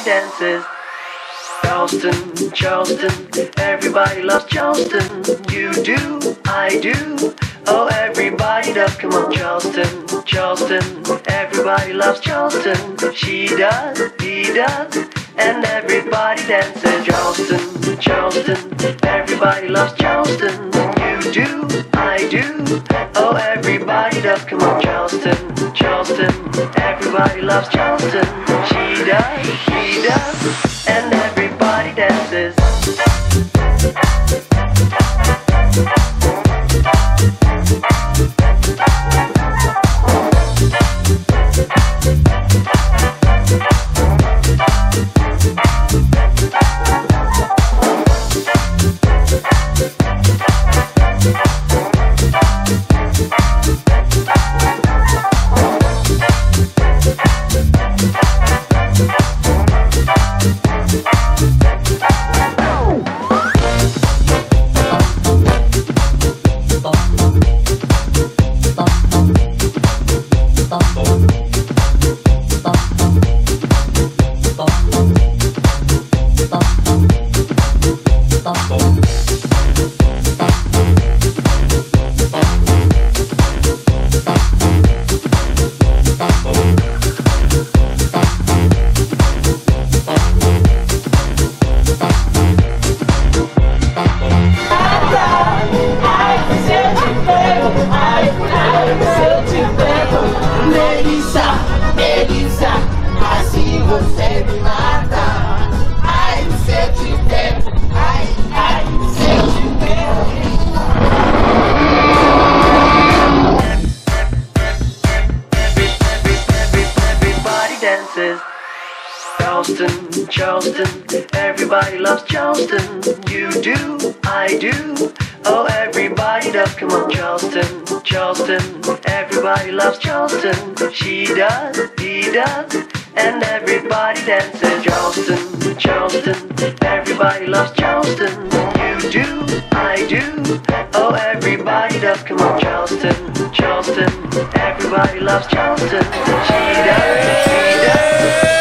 dances. Charleston, Charleston, everybody loves Charleston. You do, I do, oh everybody does. Come on, Charleston, Charleston, everybody loves Charleston. She does, he does, and everybody dances. Charleston, Charleston, everybody loves Charleston. You do, I do, oh everybody does. Come on, Charleston, Charleston, everybody loves Charleston. She does, he does, and everybody dances. Charleston, Charleston, everybody loves Charleston. You do, I do, oh everybody does. Come on, Charleston, Charleston, everybody loves Charleston. She does, he does, and everybody dances. Charleston, Charleston, everybody loves Charleston. You do, I do, oh everybody does. Come on, Charleston, Charleston, everybody loves Charleston. She does, he does.